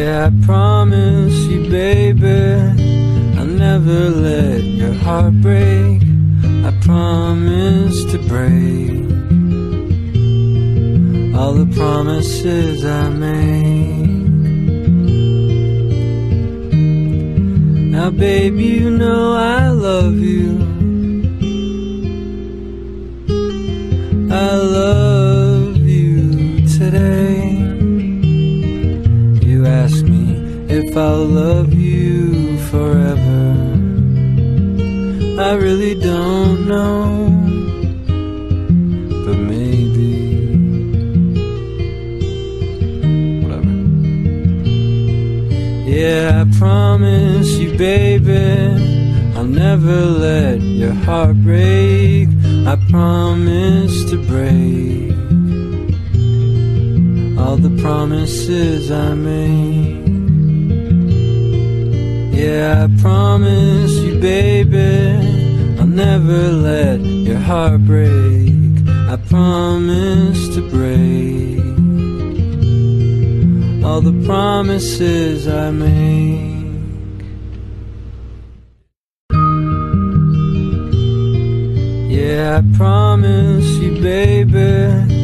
Yeah, I promise you, baby, I'll never let your heart break. I promise to break all the promises I make. Now, baby, you know I love you. I love you today. You ask me if I'll love you forever. I really don't know, but maybe. Whatever. Yeah, I promise you, baby, I'll never let your heart break. I promise to break all the promises I made. Yeah, I promise you, baby, I'll never let your heart break. I promise to break all the promises I make. Yeah, I promise you, baby,